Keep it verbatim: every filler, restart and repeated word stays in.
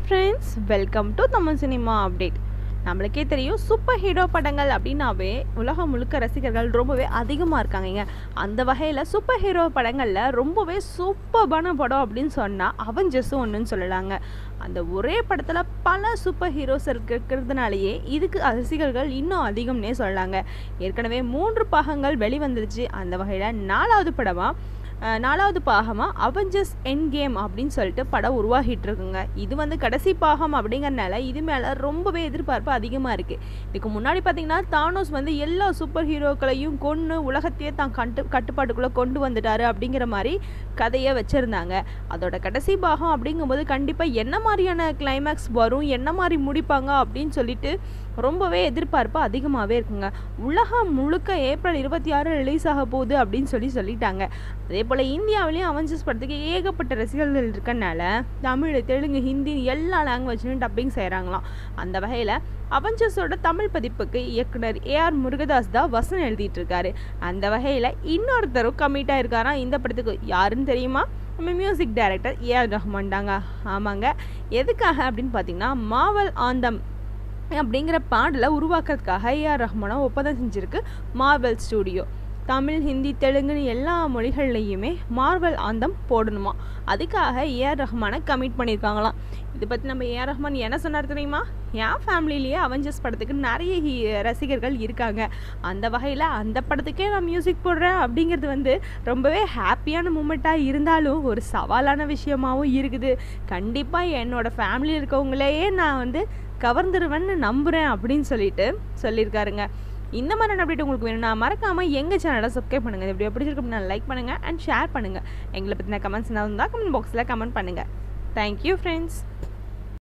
Friends, welcome to Tamil cinema update. நம்மளுக்கே தெரியும், super hero படங்கள் அப்படின்னாவே உலகம் முழுக்க ரசிகர்கள் ரொம்பவே அதிகமாக இருக்காங்க. அந்த வகையில் சூப்பர் ஹீரோ படங்களில் ரொம்பவே சூப்பர்பான படம் அப்படின்னு சொன்னால் அவெஞ்சர்ஸும் ஒன்றுன்னு சொல்லலாங்க. அந்த ஒரே படத்தில் பல சூப்பர் ஹீரோஸ் இருக்கிறதுனாலேயே இதுக்கு ரசிகர்கள் இன்னும் அதிகம்னே சொல்லலாங்க. ஏற்கனவே மூன்று பாகங்கள் வெளிவந்துருச்சு. அந்த வகையில் நாலாவது படமாக நாலாவது பாகமாக அவெஞ்சர்ஸ் எண்ட் கேம் அப்படின்னு சொல்லிட்டு படம் உருவாகிட்டு இருக்குங்க. இது வந்து கடைசி பாகம் அப்படிங்கிறனால இது மேலே ரொம்பவே எதிர்பார்ப்பு அதிகமாக இருக்குது. இதுக்கு முன்னாடி பார்த்திங்கன்னா தானோஸ் வந்து எல்லா சூப்பர் ஹீரோக்களையும் கொன்று உலகத்தையே தான் கட்டு கட்டுப்பாட்டுக்குள்ளே கொண்டு வந்துட்டாரு அப்படிங்கிற மாதிரி கதையை வச்சுருந்தாங்க. அதோட கடைசி பாகம் அப்படிங்கும்போது கண்டிப்பாக என்ன மாதிரியான கிளைமேக்ஸ் வரும், என்ன மாதிரி முடிப்பாங்க அப்படின்னு சொல்லிட்டு ரொம்பவே எதிர்பார்ப்பு அதிகமாகவே இருக்குங்க. உலகம் முழுக்க ஏப்ரல் இருபத்தி ஆறு ரிலீஸ் ஆக போகுது அப்படின்னு சொல்லி சொல்லிட்டாங்க. அதே போல் இந்தியாவிலையும் அவெஞ்சர்ஸ் படத்துக்கு ஏகப்பட்ட ரசிகர்கள் இருக்கனால தமிழ், தெலுங்கு, ஹிந்தி எல்லா லாங்குவேஜ்லையும் டப்பிங் செய்கிறாங்களாம். அந்த வகையில் அவெஞ்சர்ஸோட தமிழ் பதிப்புக்கு இயக்குனர் ஏ ஆர் முருகதாஸ் தான் வசனம் எழுதிட்டு இருக்காரு. அந்த வகையில் இன்னொருத்தரும் கமிட்டாக இருக்காராம் இந்த படத்துக்கு. யாருன்னு தெரியுமா? நம்ம music director A R Rahman தாங்க. ஆமாங்க, எதுக்காக அப்படின்னு பார்த்தீங்கன்னா, மார்வல் ஆந்தம் அப்படிங்கிற பாடலை உருவாக்குறதுக்காக ஏ ஆர் ரஹ்மானை ஒப்பந்தம் செஞ்சுருக்கு மார்வல் ஸ்டூடியோ. தமிழ், ஹிந்தி, தெலுங்குன்னு எல்லா மொழிகள்லையுமே மார்வல் ஆந்தம் போடணுமா. அதுக்காக ஏ ஆர் ரஹ்மானை கமிட் பண்ணியிருக்காங்களாம். இதை பற்றி நம்ம ஏ ஆர் ரஹ்மான் என்ன சொன்னார் தெரியுமா? என் ஃபேமிலியிலேயே அவெஞ்சர்ஸ் படத்துக்கு நிறைய ஹீ ரசிகர்கள் இருக்காங்க. அந்த வகையில் அந்த படத்துக்கே நான் மியூசிக் போடுறேன் அப்படிங்கிறது வந்து ரொம்பவே ஹாப்பியான மூமெண்ட்டாக இருந்தாலும் ஒரு சவாலான விஷயமாகவும் இருக்குது. கண்டிப்பாக என்னோடய ஃபேமிலியில் இருக்கவங்களையே நான் வந்து கவர்ந்துருவேன்னு நம்புகிறேன் அப்படின்னு சொல்லிட்டு சொல்லியிருக்காருங்க. இந்த மாதிரி அப்டேட் உங்களுக்கு வேணும்னா மறக்காமல் எங்கள் சேனலை சப்ஸ்கிரைப் பண்ணுங்கள். இப்படி பிடிச்சிருக்கு அப்படின்னா லைக் பண்ணுங்கள் அண்ட் ஷேர் பண்ணுங்கள். எங்களை பற்றின கமெண்ட்ஸ் இருந்தால் கமெண்ட் பாக்ஸில் கமெண்ட் பண்ணுங்கள். Thank you friends.